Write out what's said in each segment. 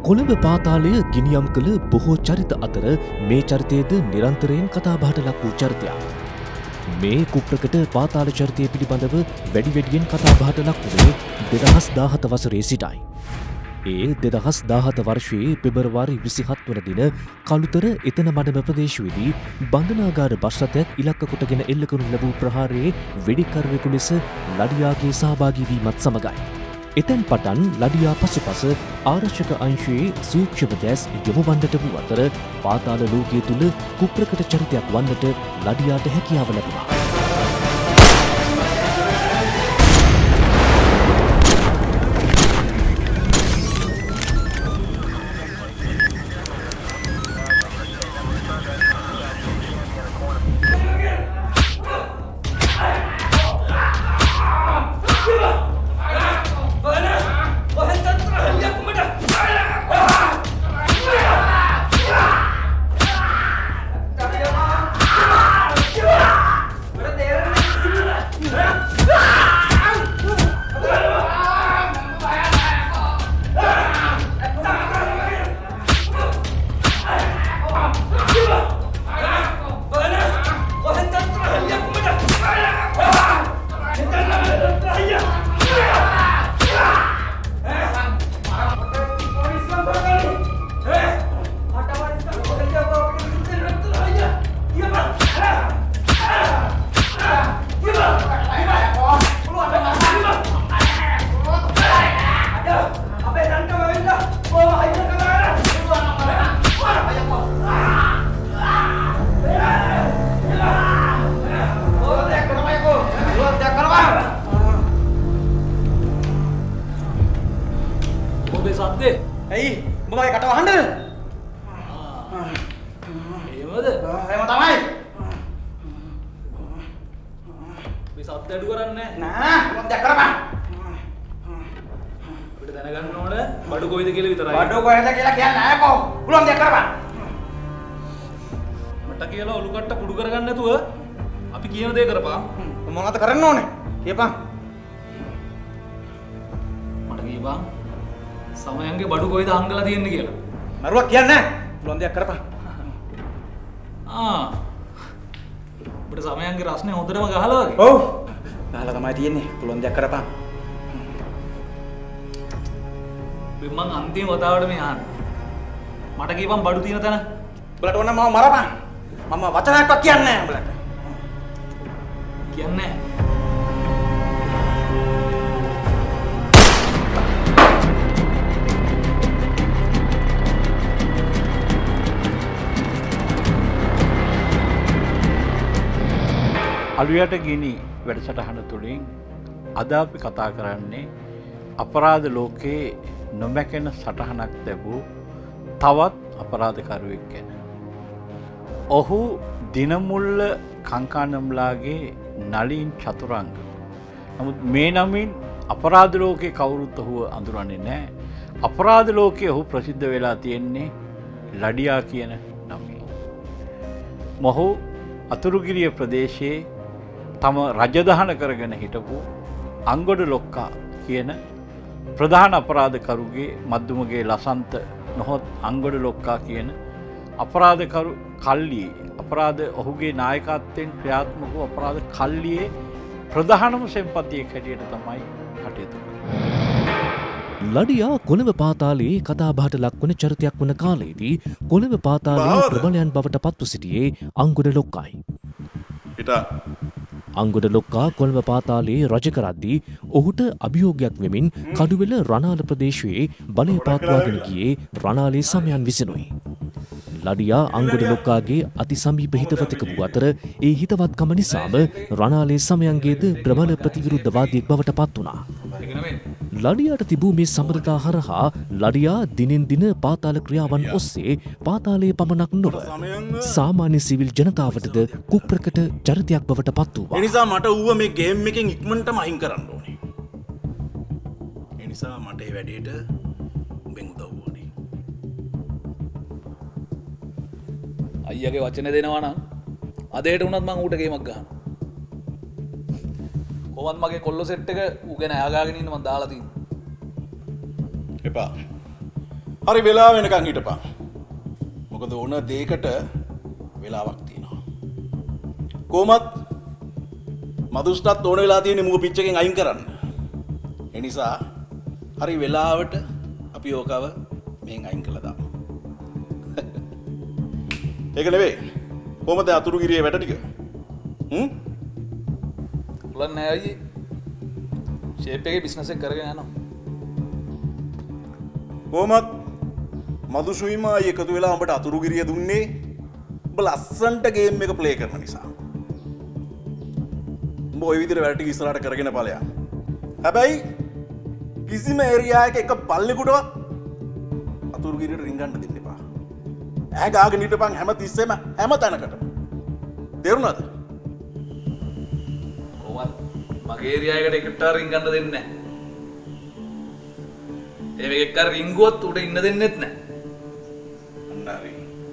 කොළඹ පාතාලය ගිනියම් කළ බොහෝ චරිත අතර මේ චරිතයේද නිරන්තරයෙන් කතාබහට ලක් වූ චරිතයක්. මේ කුප්‍රකට පාතාල චරිතය පිළිබඳව වැඩියෙන් කතාබහට ලක් වුණේ 2017 වසරේ සිටයි. ඒ 2017 වර්ෂයේ පෙබරවාරි 27 වන දින කළුතර එතන මඩම ප්‍රදේශයේදී බන්ධනාගාර බස් රථයක් ඉලක්ක කොටගෙන එල්ල කරනු ලැබූ ප්‍රහාරයේ වෙඩිකරුවෙකු ලෙස ලඩියාගේ සහභාගී වීමත් සමගයි. එතැන් පටන් ලඩියා පසුපස ආරක්ෂක අංශයේ සූක්ෂම දැස් යොමු වන්නට වූ අතර පාතාල ලෝකයේ තුල කුප්‍රකට චරිතයක් වන්නට ලඩියාට හැකියාව ලැබුණා. සමයන්ගේ බඩු කොයිද හංගලා තියෙන්නේ කියලා. මරුවක් කියන්නේ නැහැ. පුළුවන් දෙයක් කරපන්. ඔබට සමයන්ගේ රස්නේ හොඳටම ගහලා වගේ. ඔව්. ගහලා තමයි තියෙන්නේ. පුළුවන් දෙයක් කරපන්. මම අන්තිම වතාවට මේ ආන්න. මට කියපන් බඩු තියෙන තැන. උඹලට ඕන මම මරපන්. මම වචනයක්වත් කියන්නේ නැහැ උඹලට. කියන්නේ නැහැ. අලුයට ගිනි වැඩසටහන තුළින් අද අපි කතා කරන්නේ අපරාධ ලෝකයේ නොමැකෙන සටහනක් ලැබූ තවත් අපරාධකරුවෙක් ගැන. ඔහු දිනමුල්ල කංකානම්ලාගේ නලින් චතුරංග. නමුත් මේ නමින් අපරාධ ලෝකයේ කවුරුත් ඔහුව අඳුරන්නේ නැහැ. අපරාධ ලෝකයේ ඔහු ප්‍රසිද්ධ වෙලා තියෙන්නේ ලඩියා කියන නමින්. මොහු අතුරුගිරිය ප්‍රදේශයේ තම රජදහන කරගෙන හිටපු අංගොඩ ලොක්කා කියන ප්‍රධාන අපරාධකරුගේ මද්දුමගේ ලසන්ත නොහොත් අංගොඩ ලොක්කා කියන අපරාධකරු කල්ලියේ අපරාධ ඔහුගේ නායකත්වයෙන් ක්‍රියාත්මක වූ අපරාධ කල්ලියේ ප්‍රධානම සෙන්පතියෙක් හැටියට තමයි කටයුතු කළේ. ලඩියා කොළඹ පාතාලයේ කතාබහට ලක්වන චරිතයක් වන කාලයේදී කොළඹ පාතාලයේ ප්‍රබලයන් බවට පත්ව සිටියේ අංගොඩ ලොක්කායි. අංගොඩ ලොක්කා කොළඹ පාතාලයේ රජ කරද්දී ඔහුට අභියෝගයක් වෙමින් කඩුවෙල රණාල ප්‍රදේශයේ බලය පාත්වාගෙන ගියේ රණාලේ සමයන් විසිනුයි. ලඩියා අංගොඩ ලොක්කාගේ අති සමීප හිතවතෙකු වූ අතර ඒ හිතවත්කම නිසාම රණාලේ සමයන්ගේද ප්‍රබල ප්‍රතිවිරුද්ධවාදියෙක් බවට පත් වුණා. ලඩියාට තිබූ මේ සම්බන්ධතා හරහා ලඩියා දිනෙන් දින පාතාල ක්‍රියාවන් ඔස්සේ පාතාලයේ පමණක් නොව සාමාන්‍ය සිවිල් ජනතාවටද කුප්‍රකට චරිතයක් බවට පත් වූවා. ඒ නිසා මට ඌව මේ ගේම් එකෙන් ඉක්මනටම අයින් කරන්න ඕනේ. ඒ නිසා මට මේ වැඩේට උඹෙන් උදව් ඕනේ. අයියාගේ වචන දෙනවා නම් අදේට වුණත් මං ඌට ගේමක් ගහනවා. කොහොමද මගේ කොල්ල සෙට් එක ඌ ගැන අහගාගෙන ඉන්න මං දාලා තියෙන්නේ. එපා. හරි වෙලාව වෙනකන් හිටපන්. මොකද ඕන දෙයකට වෙලාවක් තියෙනවා. කොහොමත් මදුස්ටත් ඕන වෙලා තියෙන්නේ මුව පිච් එකෙන් අයින් කරන්න. ඒ නිසා හරි වෙලාවට අපි ඕකව මෙහෙන් අයින් කළා දාමු. ඒක නෙවෙයි. කොහොමද අතුරුගිරියේ වැඩ ටික? උලන් නෑ අයියේ. ෂේප් එකේ බිස්නස් එක කරගෙන යනවා. කොහොමත් මදුසුයිමා එකතු වෙලා උඹට අතුරුගිරිය දුන්නේ උඹ ලස්සන්ට ගේම් එක ප්ලේ කරන නිසා. උඹ ওই විදිහට වැඩ ටික ඉස්සරහට කරගෙන ඵලයක්. හැබැයි කිසිම ඒරියා එක බල්ලෙකුටවත් අතුරුගිරියට රින්ගන්න දෙන්න එපා. ඈ ගාගෙන හිටපන් හැම තිස්සෙම හැම තැනකටම. තේරුණාද? කොහොමද මගේ ඒරියා එකට එකට රින්ගන්න දෙන්නේ නැහැ. ඒ මේක කර රින්ගුවත් උඩ ඉන්න දෙන්නෙත් නැහැ. අන්නරි.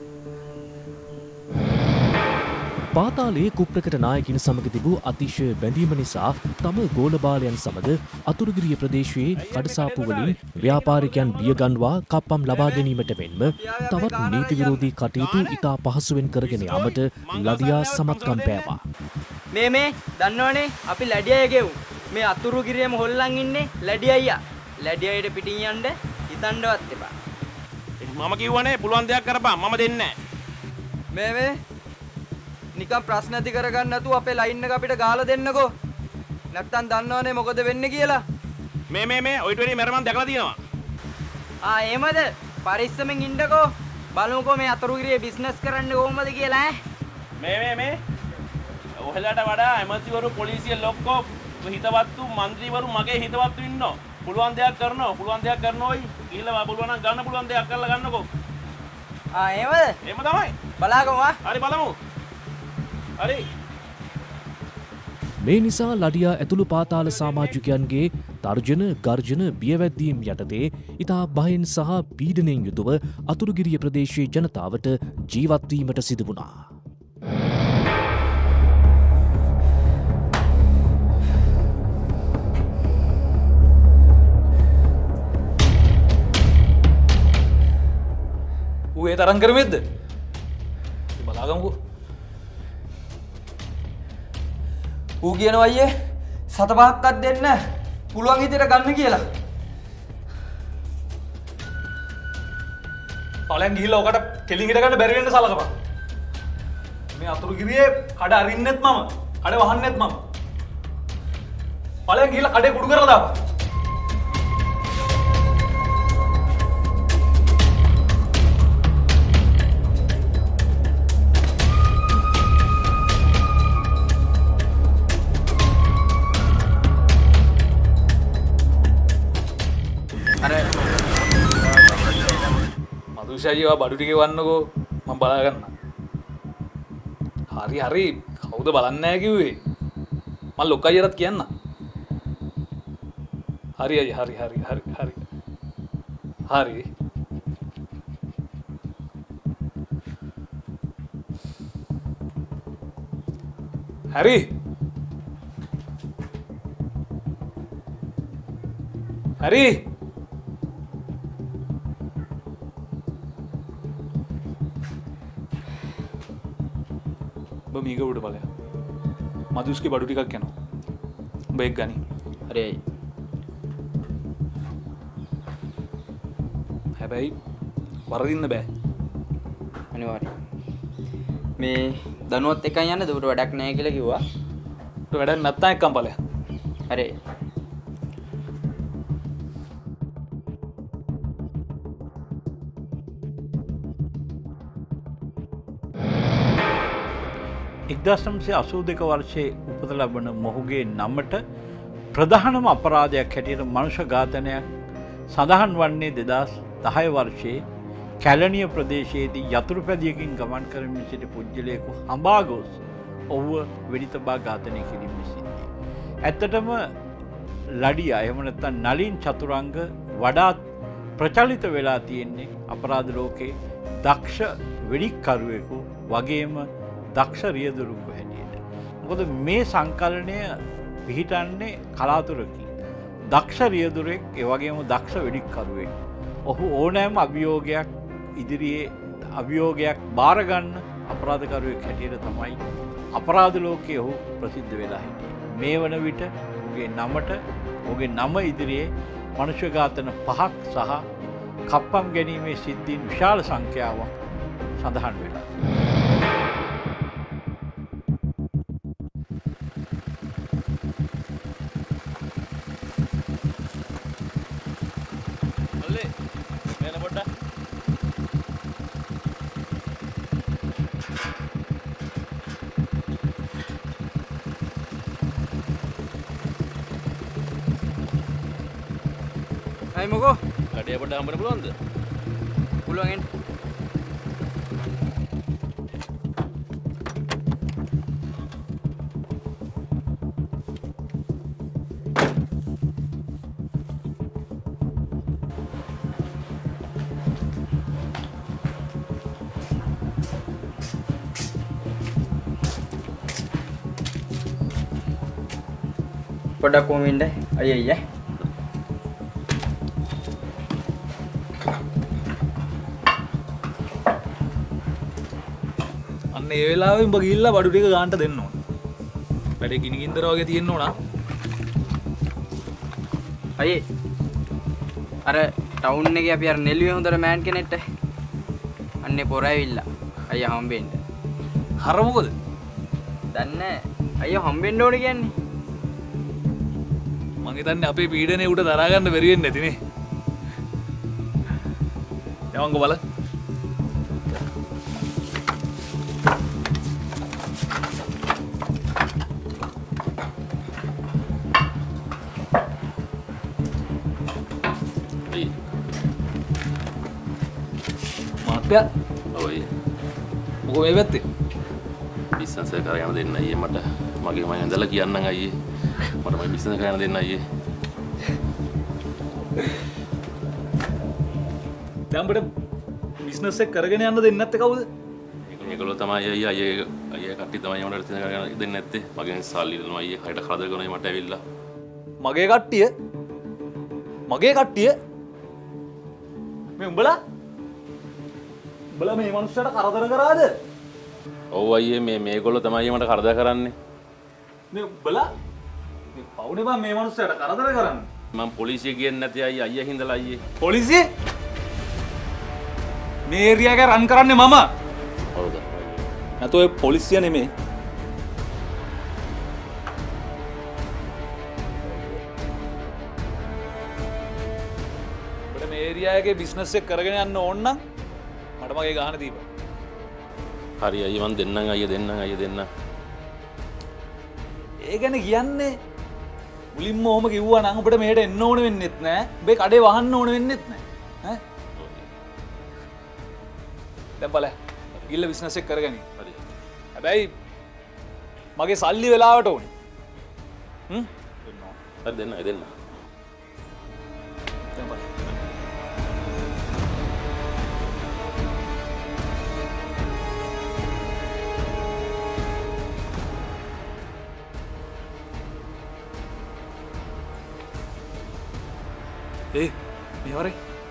පාතාලයේ කුප්‍රකට නායකින් සමග තිබූ අතිශය බැඳීම නිසා තම ගෝලබාලයන් සමග අතුරුගිරිය ප්‍රදේශයේ කඩසාප්පු වලින් ව්‍යාපාරිකයන් බියගන්වා කප්පම් ලබා ගැනීමට මෙන්ම තවත් නීති විරෝධී කටයුතු ඉතා පහසුවෙන් කරගෙන යාමට ලඩියා සමත්කම් පෑවා. මේ දන්නවනේ අපි ලැඩිය ගෙවු. මේ අතුරුගිරියම හොල්ලන් ඉන්නේ ලැඩිය අයියා. ලැඩිය අයියට පිටින් යන්න හිතන්නවත් එපා. මම කිව්වනේ පුළුවන් දෙයක් කරපන් මම දෙන්නේ නැහැ. මේ නිකන් ප්‍රශ්න ඇති කරගන්න නැතුව අපේ ලයින් එක අපිට ගාලා දෙන්නකෝ. නැත්තම් දන්නවනේ මොකද වෙන්නේ කියලා. මේ ඔයිට වෙරි මම දැකලා තියෙනවා. එහෙමද? පරිස්සමෙන් ඉන්නකෝ. බලමුකෝ මේ අතුරුගිරියේ බිස්නස් කරන්න කොහොමද කියලා ඈ. මේ ඔහෙලාට වඩා ඇමතිවරු පොලිසිය ලොක්කෝ හිතවත්තු മന്ത്രിවරු මගේ හිතවත්තු ඉන්නෝ. පුළුවන් දෙයක් කරනෝයි කියලා බලුවා නම් ගන්න පුළුවන් දෙයක් කරලා ගන්නකෝ. එහෙමද? එහෙම තමයි. බලාගමු. හරි බලමු. හරි. මේ නිසා ලඩියා ඇතුළු පාතාල සමාජිකයන්ගේ තර්ජන ගර්ජන බියවැද්දීම් යටතේ ඉතා භයෙන් සහ පීඩනයෙන් යුතුව අතුරුගිරිය ප්‍රදේශයේ ජනතාවට ජීවත්වීමට සිදු වුණා. ඌ ඒ තරම් කරමෙද්ද? බලාගමුකෝ. ඌ කියනවා අයියේ 7-5ක්වත් දෙන්න පුළුවන් හිතේට ගන්න කියලා. පලයන් ගිහිල්ලා ඔකට කෙලින් හිට ගන්න බැරි වෙන්න සලකපන්. මේ අතුරුගිරියේ කඩ අරින්නෙත් මම, කඩ වහන්නෙත් මම. පලයන් ගිහිල්ලා කඩේ කුඩු කරලා දාපන්. මදුෂයිවා බඩු ටික වන්නකෝ මම බලාගන්න. හරි කවුද බලන්නේ නැහැ කිව්වේ? මම ලොක්කයියටත් කියන්න. හරි අයියා හරි. හරි. මීක උඩ බලය මදුස්ගේ බඩු ටිකක් යනවා. උඹ එක් ගනි. හරි. හැබැයි වරදින්න බෑ. අනිවාර්යයෙන්. මේ දනුවත් එකයි යන්න දුර වැඩක් නැහැ කියලා කිව්වා. උට වැඩක් නැත්තම් එක්කම් බලය. හරි. එක්දශම්සේ 82 වර්ෂයේ උපත ලබන මොහුගේ නමට ප්‍රධානම අපරාධයක් හැටියට මනුෂ්‍ය ඝාතනයක් සඳහන් වන්නේ 2010 වර්ෂයේ කැලණිය ප්‍රදේශයේදී යතුරුපැදියකින් ගමන් කරමින් සිටි පුද්ගලයෙකු හඹා ගොස් ඔහුව වෙඩි තබා ඝාතනය කිරීමේ සිද්ධිය. ඇත්තටම ලඩියා එහෙම නැත්නම් නලින් චතුරංග වඩාත් ප්‍රචලිත වෙලා තියෙන්නේ අපරාධ ලෝකේ දක්ෂ වෙඩික්කරුවෙකු වගේම දක්ෂ රියදුරුවෙකු හැටියට. මොකද මේ සංකලනය පිහිටන්නේ කලාතුරකින්. දක්ෂ රියදුරෙක් ඒ වගේම දක්ෂ වෙඩික්කරුවෙක් ඔහු ඕනෑම අභියෝගයක් ඉදිරියේ අභියෝගයක් බාරගන්න අපරාධකරුවෙක් හැටියට තමයි අපරාධ ලෝකයේ ඔහු ප්‍රසිද්ධ වෙලා හිටියේ. මේ වන විට ඔහුගේ නමට ඔහුගේ නම ඉදිරියේ මනුෂ්‍ය ඝාතන 5ක් සහ කප්පම් ගැනීමේ සිද්ධීන් විශාල සංඛ්‍යාවක් සඳහන් වෙලා. අයි මොකෝ කඩේ පොඩ්ඩක් හම්බෙන්න පුළුවන්ද? පුළුවන් එන්න. පොඩ්ඩක් කොහොම ඉන්න අයියා ඒ වෙලාවෙ උඹ ගිහිල්ලා බඩු ටික ගන්නට දෙන්න ඕන. වැඩේ ගිනි ගින්දර වගේ තියෙන්න ඕන. අයියේ අර ටවුන් එකේ අපි අර නෙළුවේ හොඳට මෑන් කෙනෙක්ට අන්නේ පොර ඇවිල්ලා අයියා හම්බෙන්න. හර මොකද? දන්නේ අයියා හම්බෙන්න ඕනේ කියන්නේ. මං හිතන්නේ අපේ පීඩනේ උඩ දරා ගන්න බැරි වෙන්නේ නැතිනේ. යවංගෝ බලන්න. ඔය මොකෝ මේ පැත්තේ බිස්නස් එක කරගෙන දෙන්න අයියේ මට මගේ මම ඇඳලා කියන්නම් අයියේ මට මගේ බිස්නස් එක කරගෙන දෙන්න අයියේ දැන් අපිට බිස්නස් එක කරගෙන යන්න දෙන්නේ නැත්තේ කවුද? මේගොල්ලෝ තමයි අයියේ කට්ටිය තමයි මට කරගෙන දෙන්නේ නැත්තේ මගෙන් සල්ලි දෙනවා අයියේ හරියට කරදර කරනවා මට ඇවිල්ලා මගේ කට්ටිය මේ උඹලා මේ මනුස්සයට කරදර කරාද? ඔව් අයියේ මේගොල්ලෝ තමයි මට කරදර කරන්නේ. මේ උඹලා මේ පවුනේ බං මේ මනුස්සයට කරදර කරන්නේ. මම පොලිසිය කියන්නේ නැති අයියා හින්දලා අයියේ. පොලිසිය? මේ ඒරියා එක රන් කරන්නේ මම. හවුද? නැතෝ ඒ පොලිසිය නෙමෙයි. ඔබට මේ ඒරියා එකේ බිස්නස් එක කරගෙන යන්න ඕන නම් මට මගේ ගාන දීපන්. හරි අයියේ මන් දෙන්නම් අයියේ දෙන්න. ඒ ගැන කියන්නේ මුලින්ම ඔහොම කිව්වා නම් ඔබට මෙහෙට එන්න ඕන වෙන්නෙත් නෑ. ඔබේ කඩේ වහන්න ඕන වෙන්නෙත් නෑ. ඈ? දැන් බලන්න. ගිල්ල බිස්නස් එක කරගනි. හරි. හැබැයි මගේ සල්ලි වෙලාවට ඕනේ. හරි දෙන්න. දැන් බලන්න. ඒ මේ වරේ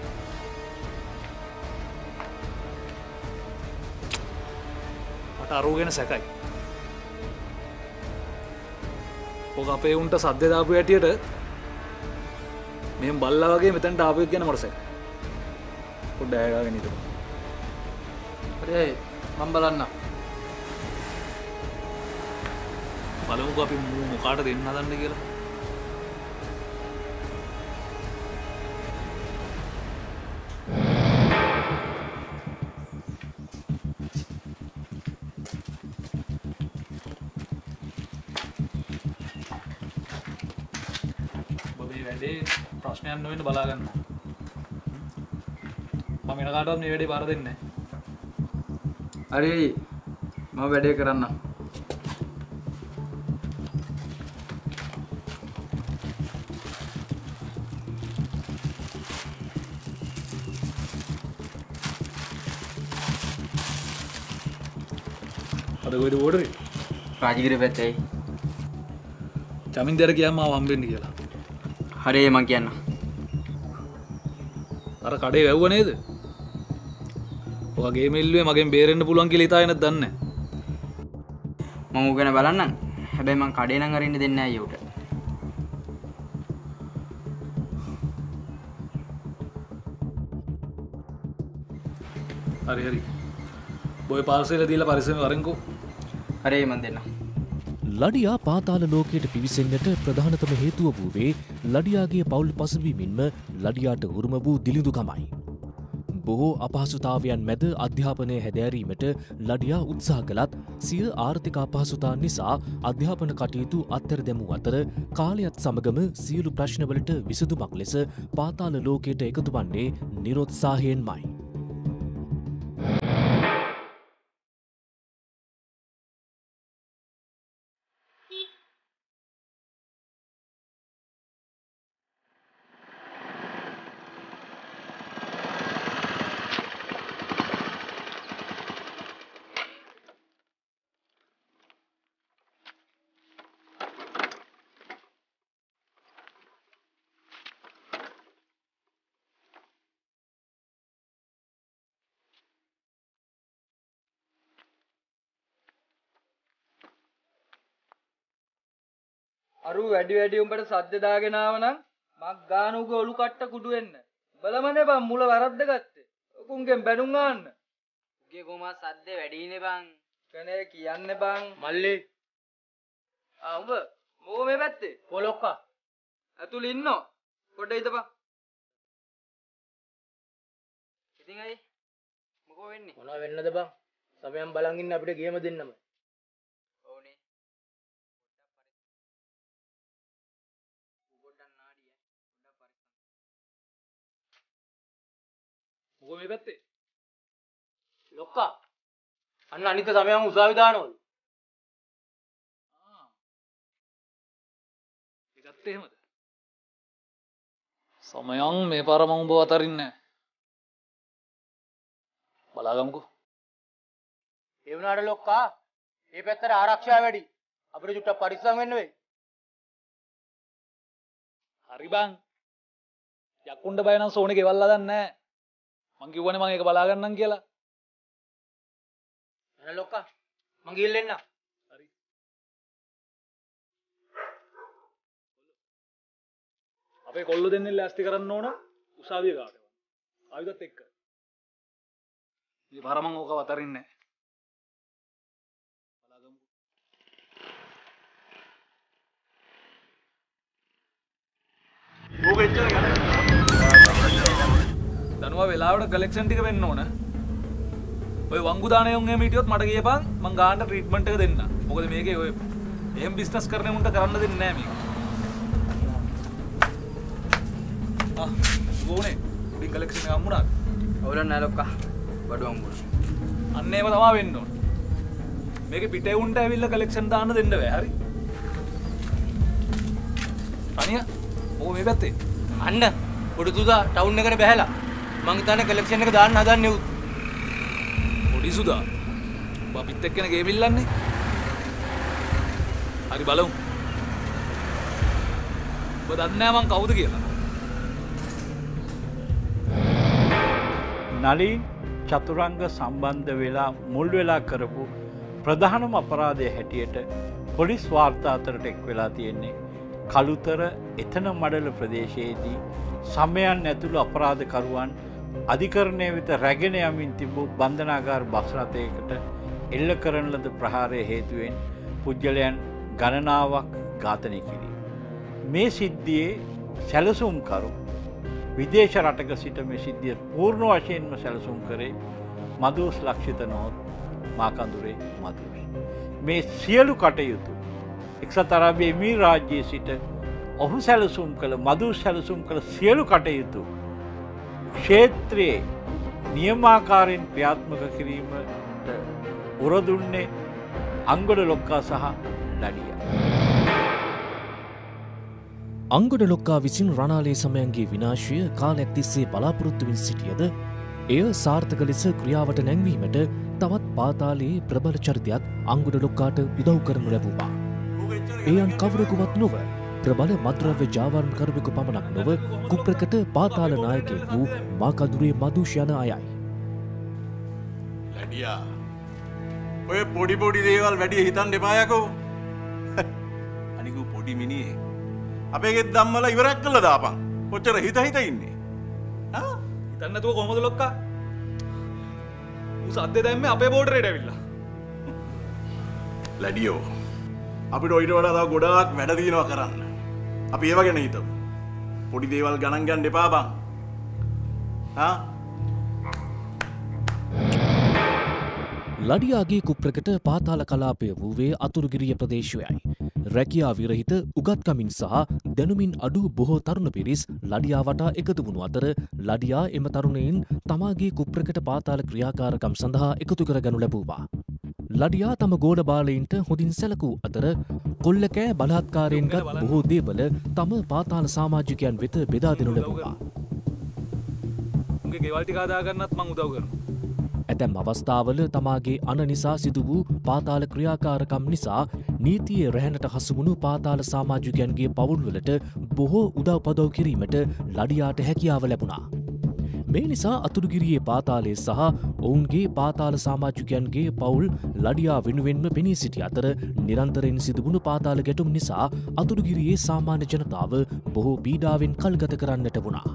මට අරූ ගැන සැකයි. ඔක අපේ උන්ට සද්ද දාපු හැටියට මෙහෙම බල්ලා වගේ මෙතනට ආපු එක ගැන මට සැකයි. පොඩ්ඩක් ඇයගාගෙන ඉඳපන්. හරි මම බලන්න. බලමුකෝ අපි මොකාට දෙන්න හදන්නේ කියලා. ප්‍රශ්නයක් නොවෙන්න බලා ගන්න. මම වෙන කාටවත් මේ වැඩේ බාර දෙන්නේ නැහැ. හරි මම වැඩේ කරන්නම්. අද කොයිද ඕඩරේ? රාජගිරිය පැත්තේ. චමින්දර ගියාම ආව හම්බෙන්න කියලා. හරි මං කියන්න. අර කඩේ වැව්ව නේද? ඔයා ගේම් ඉල්ලුවේ මගෙන් බේරෙන්න පුළුවන් කියලා හිතාගෙන දන්නේ නැහැ. මම ඌ ගැන බලන්නම්. හැබැයි මං කඩේ නම් අරින්න දෙන්නේ නැහැ ඌට. හරි. බොයි පාර්සල දීලා පරිස්සමෙන් වරෙන්කෝ. හරි මන් දෙන්නම්. ලඩියා පාතාල ලෝකයට පිවිසෙන්නට ප්‍රධානතම හේතුව වූවේ ලඩියාගේ පවුල් පසුබිමින්ම ලඩියාට උරුම වූ දිලිඳුකමයි. බොහෝ අපහසුතාවයන් මැද අධ්‍යාපනය හැදෑරීමට ලඩියා උත්සාහ කළත් සිය ආර්ථික අපහසුතා නිසා අධ්‍යාපන කටයුතු අත්තර දැමූ අතර කාලයත් සමගම සියලු ප්‍රශ්නවලට විසඳුමක් ලෙස පාතාල ලෝකයට එකතු වන්නේ නිරොත්සාහයෙන්මයි. අරු වැඩි උඹට සද්ද දාගෙන ආව නම් මක් ගාන උගේ ඔලු කට්ට කුඩු වෙන්න. බලමනේ බං මුල වරද්ද ගත්තේ. ඔකුන්ගෙන් බැනුම් ආන්න. උගේ කොමා සද්ද වැඩිනේ බං. කනේ කියන්නේ බං. මල්ලි. උඹ මොකෝ මේ පැත්තේ? පොලොක්කා. ඇතුළේ ඉන්නෝ. පොඩ ඉඳපන්. ඉතින් අය මොකෝ වෙන්නේ? මොනවා වෙන්නද බං? සමයන් බලන් ඉන්න අපිට ගේම දෙන්නම. මොකෝ මේ පැත්තේ? ලොක්කා. අන්න අනිත් සමයන් උසාවි දානවලු. ඒකත් එහෙමද? සමයන් මේ පාර මම උඹව අතරින්නේ නැහැ. බලාගමුකෝ. ඒ වුණාට ලොක්කා මේ පැත්තට ආරක්ෂාව වැඩි. අපිට චුට්ටක් පරිස්සම් වෙන්න වෙයි. හරි බං. යකුණ්ඩ බය නම් සෝනේ ගෙවල් හදන්නේ නැහැ. මං කිව්වනේ මං ඒක බලා ගන්නම් කියලා. එන ලොක්කා මං ගිහින් එන්න. හරි. අපේ කොල්ල දෙන්නේ ලෑස්ති කරන්න ඕන උසාවිය ගාවට. ආයුධත් එක්ක. මේ පාර මං ඕක වතරින්නේ නැහැ. බලාගමු. ඕක එච්චර ගන්න. දනුවා වෙලාවට කලෙක්ෂන් ටික වෙන්න ඕන. ඔය වංගු දානයෝන් එහෙම හිටියොත් මට කියපන් මං ගානට ට්‍රීට්මන්ට් එක දෙන්න. මොකද මේකේ ඔය එහෙම බිස්නස් කරන උන්ට කරන්න දෙන්නේ නැහැ මේක. ගෝනේ ඩි කලෙක්ෂන් එක හම්බුණාද? අවුලක් නැහැ ලොක්කා. බඩු හම්බුණා. අන්න ඒව තමයි වෙන්න ඕන. මේකේ පිටේ උන්ට ඇවිල්ලා කලෙක්ෂන් දාන්න දෙන්න බෑ. හරි. අනියා මොකෝ මේ පැත්තේ? අන්න පොඩි තුදා ටවුන් එකට බැහැලා. මං හිතන්නේ කලෙක්ෂන් එක දාන්න හදන්නේ උත්. පොඩි සුදා. බපිත් එක්කනේ ගේම් ඉල්ලන්නේ. හරි බලමු. ඔබ දන්නේ නැහැ මං කවුද කියලා. නලින් චතුරංග සම්බන්ධ වෙලා මුල් වෙලා කරපු ප්‍රධානම අපරාධය හැටියට පොලිස් වාර්තා අතරට එක් වෙලා තියෙන්නේ කළුතර එතන මඩල ප්‍රදේශයේදී සමයන් ඇතුළු අපරාධකරුවන් අධිකරණය වෙත රැගෙන යමින් තිබූ බන්ධනාගාර බස් රථයකට එල්ල කරන ලද ප්‍රහාරය හේතුවෙන් පුද්ගලයන් ගණනාවක් ඝාතනය කිරීම. මේ සිද්ධියේ සැලසුම්කරු විදේශ රටක සිට මේ සිද්ධිය පූර්ණ වශයෙන්ම සැලසුම් කරේ මදුස් ලක්ෂිත නොහොත් මාකඳුරේ මදුස්. මේ සියලු කටයුතු එක්සත් අරාබි එමිරාජ්‍යයේ සිට ඔහු සැලසුම් කළ මදුස් සැලසුම් කළ සියලු කටයුතු ක්ෂේත්‍රයේ නියමාකාරයෙන් ක්‍රියාත්මක කිරීමට උරදුන්නේ අංගොඩ ලොක්කා සහ ලඩියා. අංගොඩ ලොක්කා විසින් රණාලේ සමයන්ගේ විනාශය කාලයක් තිස්සේ බලාපොරොත්තුවෙන් සිටියද එය සාර්ථක ලෙස ක්‍රියාවට නැංවීමට තවත් පාතාලයේ ප්‍රබල චරිතයක් අංගොඩ ලොක්කාට උදව් කරනු ලැබුවා. ඒ අන් කවරෙකුවත් නොව ප්‍රබල මද්‍රව්‍ය ජාවාරම් කරුවෙකු පමණක් නොව කුප්‍රකට පාතාල නායකයෙක් වූ මාකඳුරේ මදුෂ් යන අයයි. ලැඩියා ඔය පොඩි පොඩි දේවල් වැඩි හිතන්න එපා යකෝ. අනිකු පොඩි මිනිහේ අපේ ගෙත් ධම්මලා ඉවරක් කළා දාපන්. කොච්චර හිත ඉන්නේ. හිතන්න නැතුව කොහමද ලොක්කා? ඌ සද්දේ දැම්මේ අපේ බෝඩරේට ඇවිල්ලා. ලැඩියෝ අපිට ඔයිට වඩා තව ගොඩාක් වැඩ තියෙනවා කරන්න. අපි ඒව ගැන හිතමු. පොඩි දේවල් ගණන් ගන්න එපා බං. ලඩියාගේ කුප්‍රකට පාතාල කලාපය වූවේ අතුරුගිරිය ප්‍රදේශයයි. රැකියා විරහිත උගත්කමින් සහ දැනුමින් අඩු බොහෝ තරුණ පිරිස් ලඩියා වටා එකතු වුණු අතර ලඩියා එම තරුණයින් තමාගේ කුප්‍රකට පාතාල ක්‍රියාකාරකම් සඳහා එකතු කරගනු ලැබුවා. ලඩියා තම ගෝඩ බාලයින්ට හොඳින් සැලකූ අතර කොල්ලකෑ බලහත්කාරයෙන් ගත් බොහෝ දේවල තම පාතාල සමාජිකයන් වෙත බෙදා දෙනු ලැබුවා. උන්ගේ ගෙවල් ටික හදාගන්නත් මං උදව් කරනවා. ඇතැම් අවස්ථාවල තමාගේ අන නිසා සිදු වූ පාතාල ක්‍රියාකාරකම් නිසා නීතියේ රැහැනට හසුවුණු පාතාල සමාජිකයන්ගේ පවුල්වලට බොහෝ උදව් පදව් කිරීමට ලඩියාට හැකියාව ලැබුණා. මේ නිසා අතුරුගිරියේ පාතාලයේ සහ ඔවුන්ගේ පාතාල සමාජිකයන්ගේ පවුල් ලඩියා වෙනුවෙන්ම පෙනී සිටි අතර නිරන්තරයෙන් සිදුවුණු පාතාල ගැටුම් නිසා අතුරුගිරියේ සාමාන්‍ය ජනතාව බොහෝ පීඩාවෙන් කල්ගත කරන්නට වුණා.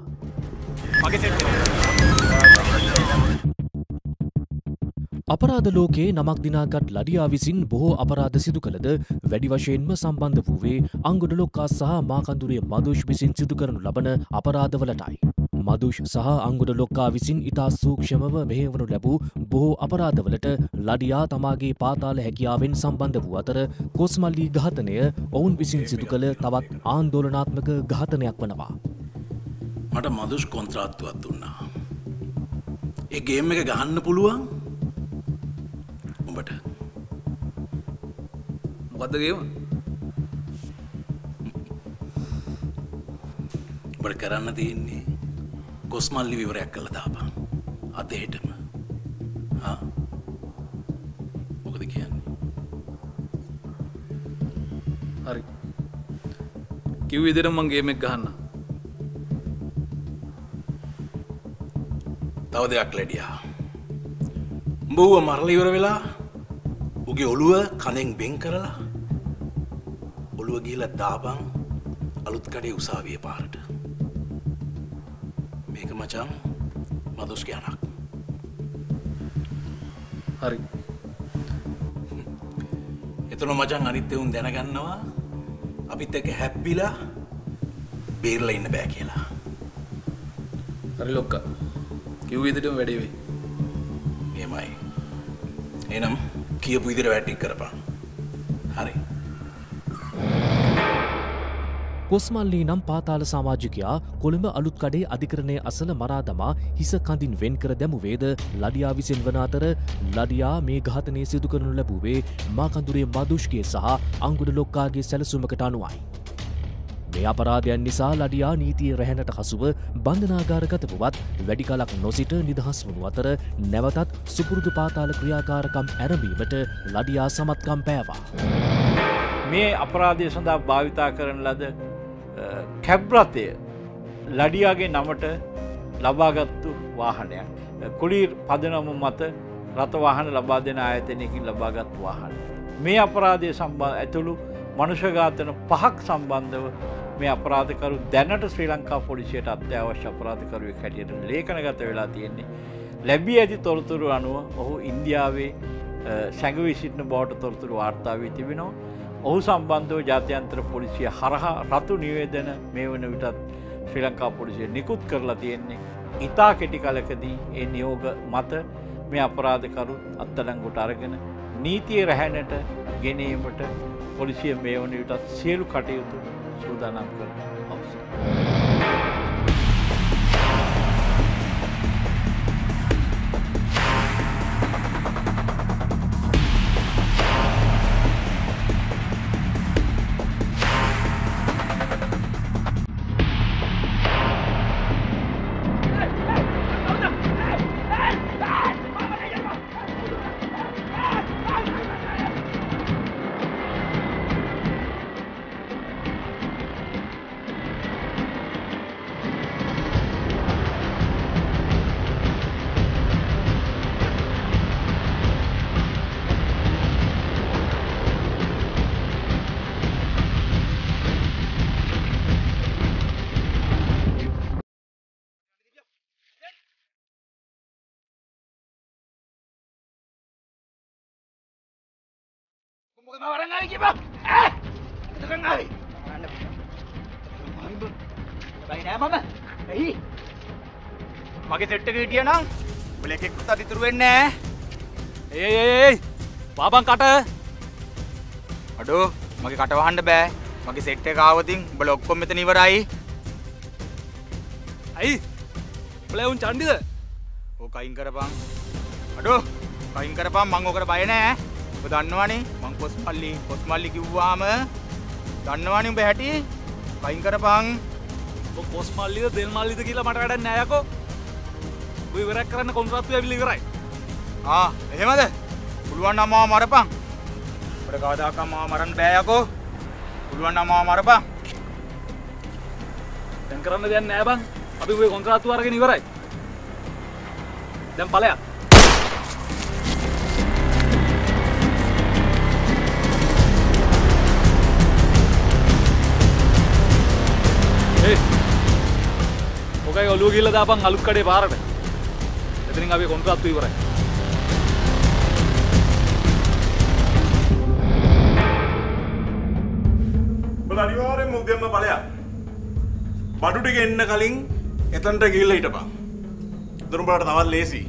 අපරාධ ලෝකයේ නමක් දිනාගත් ලඩියා විසින් බොහෝ අපරාධ සිදු කළද වැඩි වශයෙන්ම සම්බන්ධ වූවේ අංගොඩලොක්කා සහ මාකඳුරේ මදුෂ් විසින් සිදු කරනු ලබන අපරාධවලටයි. මදුෂ් සහ අංගොඩලොක්කා විසින් ඉතා සූක්ෂමව මෙහෙවනු ලැබූ බොහෝ අපරාධවලට ලඩියා තමාගේ පාතාල හැකියාවෙන් සම්බන්ධ වූ අතර කොස්මල්ලි ඝාතනය ඔවුන් විසින් සිදු කළ තවත් ආන්දෝලනාත්මක ඝාතනයක් වනවා. මට මදුෂ් කොන්ත්‍රාත්තුවක් දුන්නා. ඒ ගේම් එක ගහන්න පුළුවන් උඹට. මොකද්ද ගේම? උඹට කරන්න තියෙන්නේ කොස්මල්ලි විවරයක් කරලා දාපන්. අද හෙටම. මොකද කියන්නේ? හරි. කිව් විදිහට මං ගේම් එක ගහන්න. තව දෙයක් ලැඩියා. උඹ ඌව මරලා ඉවර වෙලා උගේ ඔළුව කනෙන් බෙන් කරලා ඔළුව ගිහලා දාපන් අලුත් කඩේ උසාවියේ පාරට. මේක මචං මදුෂ් කියනක්. හරි. එතන මචං අනිත් උන් දැනගන්නවා අපිත් එක්ක හැප්පිලා බේරලා ඉන්න බෑ කියලා. හරි ලොක්කා. කිව් විදිහටම වැඩේ වෙයි. එහෙමයි. එහෙනම් කියපු විදිහට වැටි කරපන්. හරි. කොස්මල්ලි නම් පාතාල සමාජිකයා කොළඹ අලුත් කඩේ අධිකරණය අසල මරා දමා හිස කඳින් වෙන් කර දැමුවේද ලඩියා විසින් වන අතර ලඩියා මේ ඝාතනය සිදු කරනු ලැබුවේ මාකඳුරේ මදුෂ්ගේ සහ අංගුඩලොක්කාගේ සැලසුමකට අනුවයි. මේ අපරාධයන් නිසා ලඩියා නීතියේ රැහැනට හසුව බන්ධනාගාරගත වුවත් වැඩි කලක් නොසිට නිදහස් වුණු අතර නැවතත් සුපුරුදු පාතාල ක්‍රියාකාරකම් ඇරඹීමට ලඩියා සමත්කම් පෑවා. මේ අපරාධය සඳහා භාවිතා කරන ලද කැබ්රතය ලඩියාගේ නමට ලබාගත්තු වාහනයක්. කුලීර් පදනම මත රථවාහන ලබා දෙන ආයතනයකින් ලබාගත් වාහන. මේ අපරාධය ඇතුළු මනුෂ්‍යඝාතන 5ක් සම්බන්ධව මේ අපරාධකරු දැනට ශ්‍රී ලංකා පොලිසියට අත්‍යවශ්‍ය අපරාධකරුවෙක් හැටියට ලේඛනගත වෙලා තියෙන්නේ. ලැබී ඇති තොරතුරු අනුව ඔහු ඉන්දියාවේ සැඟවී සිටින බවට තොරතුරු වාර්තා වී තිබෙනවා. ඔහු සම්බන්ධව ජාත්‍යන්තර පොලිසිය හරහා රතු නිවේදන මේ වන විටත් ශ්‍රී ලංකා පොලිසිය නිකුත් කරලා තියෙන්නේ. ඉතා කෙටි කලකදී ඒ නියෝග මත මේ අපරාධකරු අත්අඩංගුවට අරගෙන නීතියේ රැහැනට ගෙනීමට පොලිසිය මේ වන විටත් සියලු කටයුතු සූදානම් කරන අවශ්‍යයි. මොකද වරන් ආවේ කියපන් ඈ එතකන් ආවේ බයි නෑ මම එයි මගේ සෙට් එක හිටියා නම් උඹලා එකෙක්වත් අත ඉතුරු වෙන්නේ නෑ ඒ පාපන් කට අඩෝ මගේ කට වහන්න බෑ මගේ සෙට් එක ආවතින් උඹලා ඔක්කොම මෙතන ඉවරයි අයි උඹලා උන් චණ්ඩිද ඕක අයින් කරපන් අඩෝ අයින් කරපන් මං ඕකට බය නෑ ඔබ දන්නවනේ මං කොස්මල්ලි කිව්වාම දන්නවනේ උඹ හැටි අයින් කරපන් ඔබ කොස්මල්ලිද දෙල් මල්ලිද කියලා මට වැඩක් නෑ යකෝ ඔබ ඉවරයක් කරන්න කොන්ත්‍රාත්තුව ඇවිල්ලා ඉවරයි එහෙමද පුළුවන් නම් මාව මරපන් අපිට කවදාකවත් මාව මරන්න බෑ යකෝ පුළුවන් නම් මාව මරපන් දැන් කරන්න දෙයක් නෑ බං අපි ඔය කොන්ත්‍රාත්තුව අරගෙන ඉවරයි දැන් ඵලයක් ඔකයි ඔලුව ගිහලා දාපන් අලුත් කඩේ පාරට එතනින් අපි කොන්ත්‍රාත්තුව ඉවරයි අනිවාර්යෙන්ම උදෙන්ම ඵලයක්. බඩු ටික එන්න කලින් එතනට ගිහිල්ලා හිටපන්. දරුඹලට තවත් ලේසි.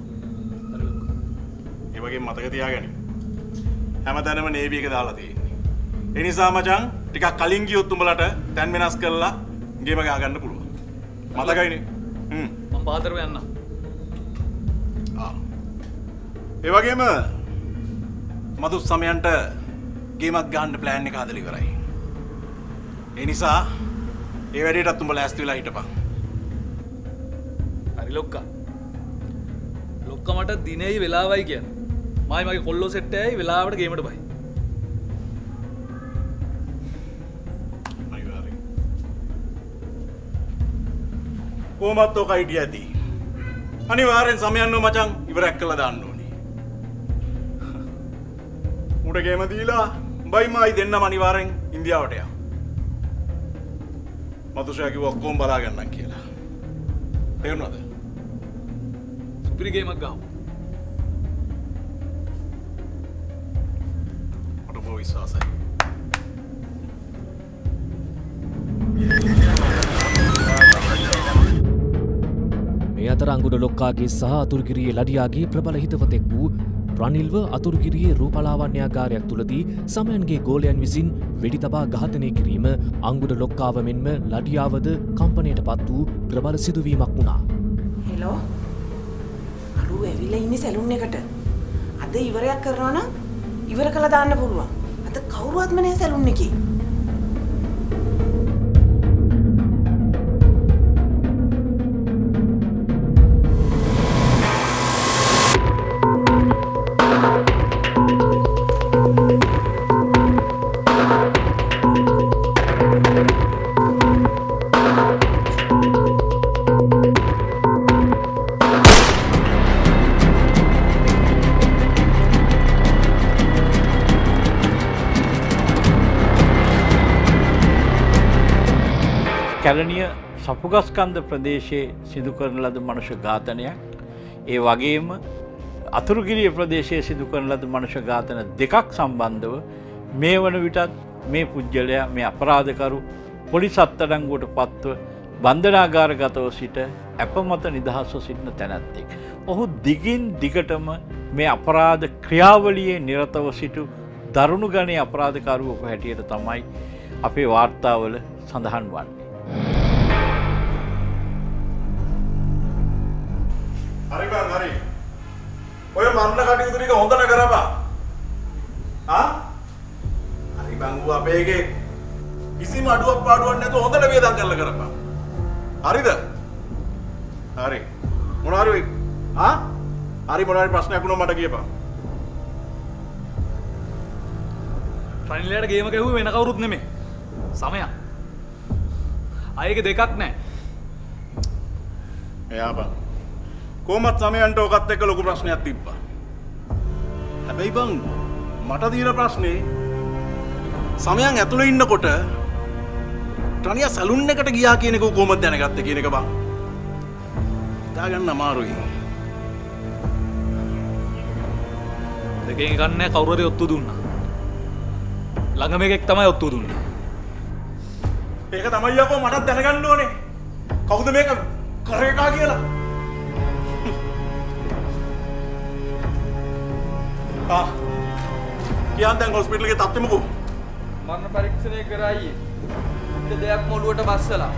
ඒ වගේම මතක තියාගන්න. හැමතැනම නේවි එක දාලා තියෙන්නේ. ඒ නිසා මචං ටිකක් කලින් ගියොත් උඹලට තැන් වෙනස් කරලා ගේම ගහ ගන්න පුළුවන්. මතකයිනේ. මම පාතරම යන්න. ඒ වගේම මදු සමයන්ට ගේමක් ගන්න ප්ලෑන් එක හදලා ඉවරයි. ඒ නිසා ඒ වැඩේටත් උඹලා ඇස්ති වෙලා හිටපන්. හරි ලොක්කා. ලොක්කා මට දිනේයි වෙලාවයි කියන්නේ. මයි මගේ කොල්ලෝ සෙට් එකයි වෙලාවට ගේමට බයි. අනිවාර්යෙන්. කොහොමත් ඔක අයිඩියා ඇති. අනිවාර්යෙන් සමයන්ව මචං ඉවරයක් කළා දාන්න ඕනේ. උඩ ගේම දීලා බයිමයි දෙන්නම අනිවාර්යෙන් ඉන්දියාවට යන්න. මතුෂා කිව්වා ඔක්කොම බලා ගන්නම් කියලා. තේරුණාද? සුපිරි ගේමක් ගහමු. මට බොහොම විශ්වාසයි. මේ අතර අංගුඩ ලොක්කාගේ සහ අතුරුගිරියේ ලඩියාගේ ප්‍රබල හිතවතෙක් වූ රනිල්ව අතුරුගිරියේ රූපලාවන්‍යාගාරයක් තුළදී සමයන්ගේ ගෝලයන් විසින් වෙඩි තබා ඝාතනය කිරීම අංගුඩ ලොක්කාව මෙන්ම ලඩියාවද කම්පනයට පත් වූ ප්‍රබල සිදුවීමක් වුණා. හෙලෝ අරු ඇවිල්ලා ඉන්නේ සැලුන් එකට. අද ඉවරයක් කරනවා නම් ඉවර කළා දාන්න පුළුවන්. අද කවුරුවත්ම නැහැ සැලුන් එකේ. කැලණිය සපුගස්කන්ධ ප්‍රදේශයේ සිදු කරන ලද මනුෂ්‍ය ඝාතනයක් ඒ වගේම අතුරුගිරිය ප්‍රදේශයේ සිදු කරන ලද මනුෂ්‍ය ඝාතන දෙකක් සම්බන්ධව මේ වන විටත් මේ පුජ්‍යලයා මේ අපරාධකරු පොලිස් අත්අඩංගුවට පත්ව බන්ධනාගාරගතව සිට අපමත නිදහස්ව සිටින තැනැත්තෙක්. ඔහු දිගින් දිගටම මේ අපරාධ ක්‍රියාවලියේ නිරතව සිටු දරුණු ගණයේ අපරාධකරුවෙකු හැටියට තමයි අපේ වාර්තාවල සඳහන් වන්නේ. හරි බං හරි. ඔය මරණ කටයුතු ටික හොඳට කරපන්. හරි බං ඌ අපේගේ කිසිම අඩුවක් පාඩුවක් නැතුව හොඳට වේදම් කරලා කරපන්. හරිද? හරි. මොනවා හරි හරි මොනවා හරි ප්‍රශ්නයක් වුණොත් මට කියපන්. රනිලයට ගේම ගැහුවේ වෙන කවුරුත් නෙමෙයි. සමයක්. අයගේ දෙකක් නැහැ. එයා බං. කොහොමත් සමයන්ට ඔකත් එක්ක ලොකු ප්‍රශ්නයක් තිබ්බා. හැබැයි බං මට දීලා ප්‍රශ්නේ සමයන් ඇතුලේ ඉන්නකොට රණියා සැලුන් එකට ගියා කියන එක කොහොමද දැනගත්තේ කියන එක බං. හිතාගන්න අමාරුයි. දෙකෙන් ගන්න කවුරු හරි ඔත්තු දුන්නා. ළඟ මේකෙක් තමයි ඔත්තුව දුන්නේ. ඒක තමයි යකෝ මටත් දැනගන්න ඕනේ. කවුද මේක කරේ කා කියලා? කියන් දැන් හොස්පිටල් එකේ තත්ත්වෙ මොකෝ? මරණ පරීක්ෂණය කරා අයියේ. දෙයක් මොළුවට බස්සලා.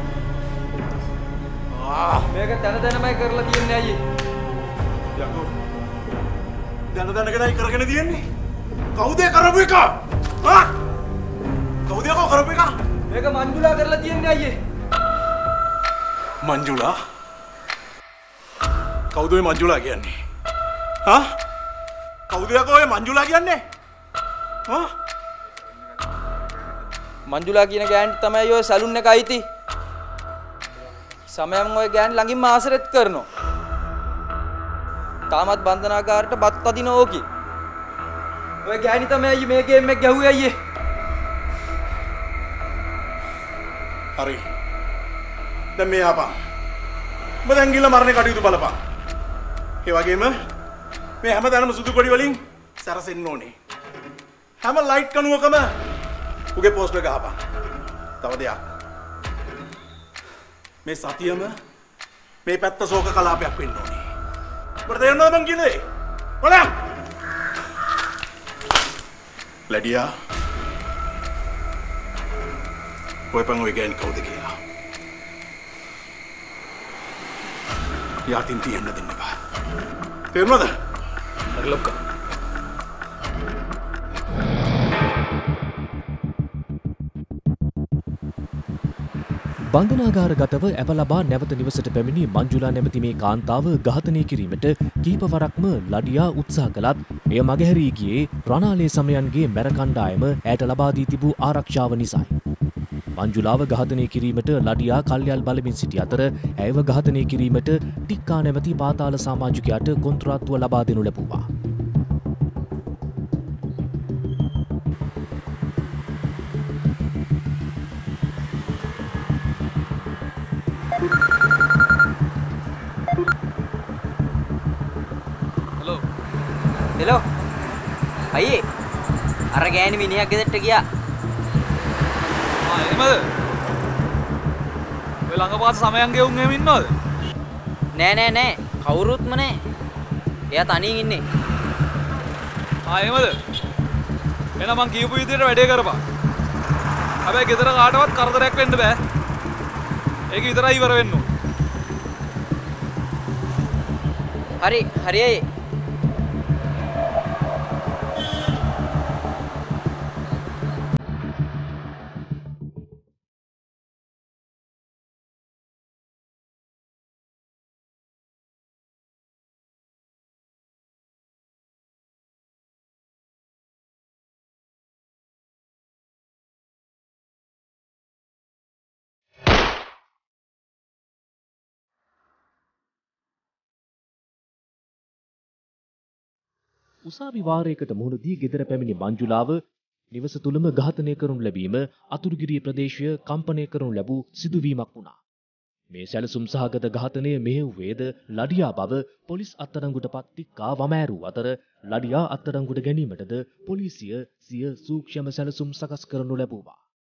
මේක දැනමයි කරලා තියන්නේ අයියේ. යකෝ. දැනගෙනයි කරගෙන තියන්නේ. කවුද කරපු එක? කවුද යකෝ කරපු එක? මේක මංජුලා කරලා තියන්නේ අයියේ. මංජුලා? කවුද ඔය මංජුලා කියන්නේ? කවුද යකෝ ඔය මංජුලා කියන්නේ? මංජුලා කියන ගෑන්ට තමයි ඔය සැලුන් එක අයිති. සමයන් ඔය ගෑන් ළඟින්ම ආශ්‍රෙත් කරනවා. තාමත් බන්ධනාගාරයට බත් අදින ඕකි. ඔය ගෑණි තමයි අයියේ මේ ගේම් එක ගැහුවේ අයියේ. හරි. දැන් මේ ආපන්. ඔබ දැන් ගිහලා මරණේ කටයුතු බලපන්. ඒ වගේම මේ හැමදාම සුදු කොඩි වලින් සැරසෙන්න ඕනේ. හැම ලයිට් කණුවකම උගේ පෝස්ටර් ගහපන්. තව දෙයක්. මේ සතියම මේ පැත්ත ශෝක කලාපයක් වෙන්න ඕනේ. ඔබට තේරෙනවද මං කියන්නේ? බලන්න. ලැඩියා. ඔයපන් ඔය ගෑනි කවුද කියලා. යාතින් තියන්න දෙන්න බෑ. තේරුණාද? හරි ලොක්කා. බන්ධනාගාරගතව ඇප ලබා නැවත නිවසට පැමිණි මංජුලා නැමැති මේ කාන්තාව ඝාතනය කිරීමට කීපවරක්ම ලඩියා උත්සාහ කළත් එය මගහැරී ගියේ රණාලේ සමයන්ගේ මැර කණ්ඩායම ඇයට ලබා දී තිබූ ආරක්ෂාව නිසායි. මංජුලාව ඝාතනය කිරීමට ලඩියා කල්යල් බලමින් සිටි අතර ඇයව ඝාතනය කිරීමට ටික්කා නැමැති පාතාල සමාජිකයාට කොන්ත්‍රාත්තුව ලබා දෙනු ලැබුවා. හෙලෝ අයියේ අර ගෑණි මිනිහා ගෙදරට ගියා. එහෙමද? ඔය ළඟපාත සමයන්ගේ උන් එහෙම ඉන්නවද? නෑ කවුරුත්ම නෑ. එයා තනියෙන් ඉන්නේ. එහෙමද? එහෙනම් මං කියපු විදිහට වැඩේ කරපන්. හැබැයි ගෙදර කාටවත් කරදරයක් වෙන්න බෑ. ඒක විතරයි ඉවර වෙන්න ඕන. හරි අයියේ. උසාවි වාරයකට මුහුණ දී ගෙදර පැමිණි මංජුලාව නිවස තුළම ඝාතනය කරනු ලැබීම අතුරුගිරිය ප්‍රදේශය කම්පනය කරනු ලැබූ සිදුවීමක් වුණා. මේ සැලසුම් සහගත ඝාතනය මෙහෙයුවේද ලඩියා බව පොලිස් අත්අඩංගුවට පත් ටික්කා වමෑරූ අතර ලඩියා අත්අඩංගුවට ගැනීමටද පොලිසිය සිය සූක්ෂම සැලසුම් සකස් කරනු ලැබුවා.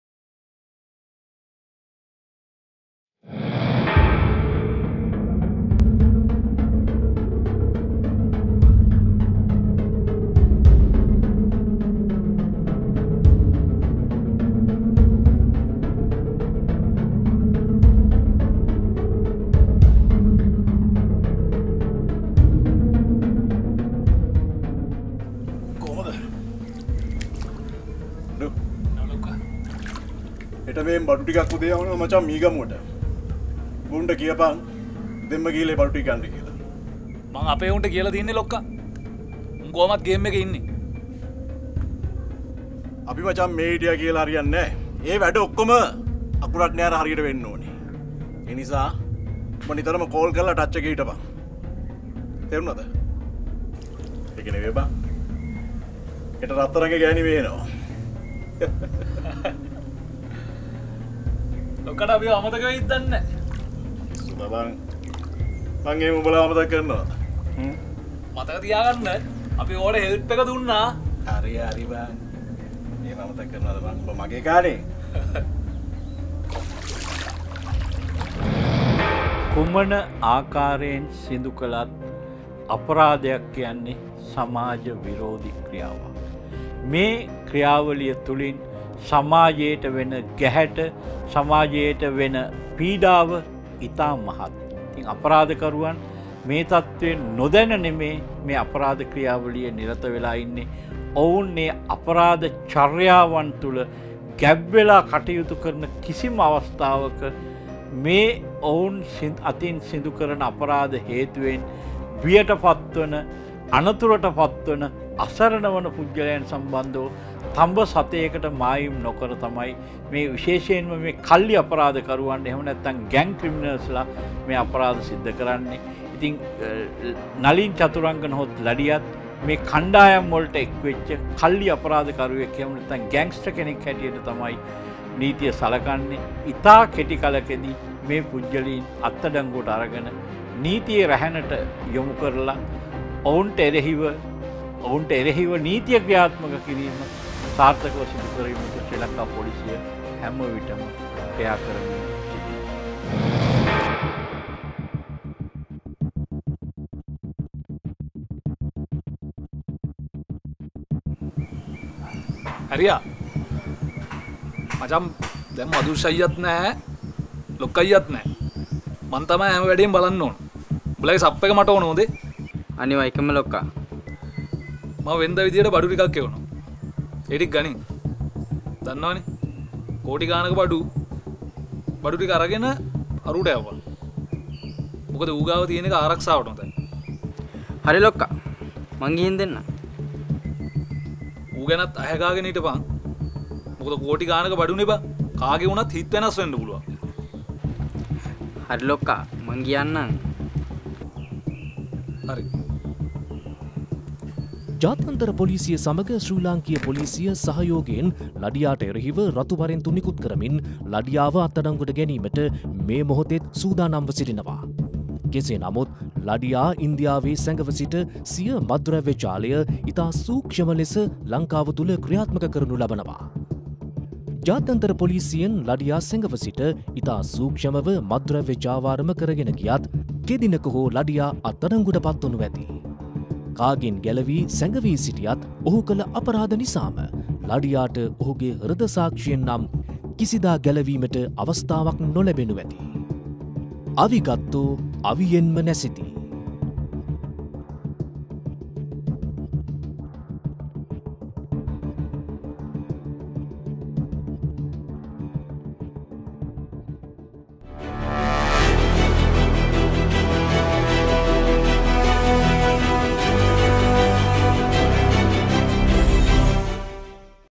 මේ බඩු ටිකක් උදේ යවනවා මචං මීගමුවට. උන්ට කියපන් දෙම්ම ගිහලා බඩු ටික ගන්න කියලා. මං අපේ උන්ට කියලා තියන්නේ ලොක්කා. උන් කොහමත් ගේම් එකේ ඉන්නේ. අපි මචං මේ හිටියා කියලා හරියන්නේ නැහැ. ඒ වැඩ ඔක්කොම අකුරක් නෑර හරියට වෙන්න ඕනේ. ඒ නිසා මම නිතරම කෝල් කරලා ටච් එකේ හිටපන්. තේරුණාද? ඒක නෙවෙයි බා. ඒට රත්තරන්ගේ ගෑණි වේනවා. ලොක්කට අපි අමතක වෙයිද දන්නේ නැහැ. සුබබන් මං එහෙම උඹලා අමතක කරනවා. මතක තියාගන්න අපි ඕකට හෙල්ප් එක දුන්නා. හරි බං. මගේ නමතක් කරනවාද මං මගේ කානේ කුමන ආකාරයෙන් සිදු කළත් අපරාධයක් කියන්නේ සමාජ විරෝධී ක්‍රියාවක්. මේ ක්‍රියාවලිය තුළින් සමාජයට වෙන ගැහැට සමාජයට වෙන පීඩාව ඉතා මහත්. ඉතින් අපරාධකරුවන් මේ තත්ත්වයෙන් නොදැන නෙමේ මේ අපරාධ ක්‍රියාවලිය නිරත වෙලා ඉන්නේ. ඔවුන් මේ අපරාධ චර්යාවන් තුළ ගැබ්වෙලා කටයුතු කරන කිසිම අවස්ථාවක මේ ඔවුන් අතින් සිදු කරන අපරාධ හේතුවෙන් බියට පත්වන අනතුරට පත්වන අසරණ වන පුද්ගලයන් සම්බන්ධව තඹ සතයකට මායිම් නොකර තමයි මේ විශේෂයෙන්ම මේ කල්ලි අපරාධකරුවන් එහෙම නැත්නම් ගෑන් ක්‍රිමිනල්ස්ලා මේ අපරාධ සිද්ධ කරන්නේ. ඉතින් නලින් චතුරංගන හොත් ලඩියත් මේ කණ්ඩායම් වලට එක්වෙච්ච කල්ලි අපරාධකරුවෙක් එහෙම නැත්නම් ගෑන්ග්ස්ටර් කෙනෙක් හැටියට තමයි නීතිය සලකන්නේ. ඉතා කෙටි කලකදී මේ පුද්ගලයන් අත්අඩංගුවට අරගෙන නීතියේ රැහැනට යොමු කරලා ඔවුන්ට එරෙහිව නීතිය ක්‍රියාත්මක කිරීම සාර්ථකව සිදු කිරීමට ශ්‍රී ලංකා පොලිසිය හැම විටම ක්‍රියා කරමින් හරියා මචම් දැන් මදුෂයියත් නැහැ ලොක්කයියත් නැහැ මං තමයි හැම වැඩේම බලන්න ඕන. උඹලගේ සප් එක මට ඕන හොඳේ. අනිවා එකම ලොක්කා. මම වෙනද විදියට බඩු ටිකක් එවනවා. ඒ ටික ගනින්. දන්නවනේ. කෝටි ගානක බඩු ටික අරගෙන අරුට යවපන්. මොකද ඌ ගාව තියෙන එක ආරක්ෂාවට හොඳයි. හරි ලොක්කා. මං ගිහින් දෙන්න. ඌ ගැනත් අහගාගෙන හිටපන්. මොකද කෝටි ගානක බඩුනේ බා. කාගේ වුණත් හිත වෙනස් වෙන්න පුළුවන්. හරි ලොක්කා මං කියන්නම්. හරි. ජාත්‍යන්තර පොලිසිය සමග ශ්‍රී ලාංකීය පොලිසිය සහයෝගයෙන් ලඩියාට එරෙහිව රතු පරෙන්තු නිකුත් කරමින් ලඩියාව අත්අඩංගුවට ගැනීමට මේ මොහොතේ සූදානම්ව සිටිනවා. කෙසේ නමුත් ලඩියා ඉන්දියාවේ සැඟව සිට සිය මද්ද්‍රව්‍ය ජාලය ඉතා සූක්ෂම ලෙස ලංකාව තුළ ක්‍රියාත්මක කරනු ලබනවා. ජාත්‍යන්තර පොලිසියෙන් ලඩියා සැඟව සිට ඉතා සූක්ෂමව මද්ද්‍රව්‍ය ජාවාරම කරගෙන ගියත් කෙදිනක හෝ ලඩියා අත්අඩංගුවට පත්වනු ඇති. කාගෙන් ගැලවී සැඟවී සිටියත් ඔහු කළ අපරාධ නිසාම ලඩියාට ඔහුගේ හෘද සාක්ෂියෙන් නම් කිසිදා ගැලවීමට අවස්ථාවක් නොලැබෙනු ඇති. අවිගත්තෝ අවියෙන්ම නැසිති.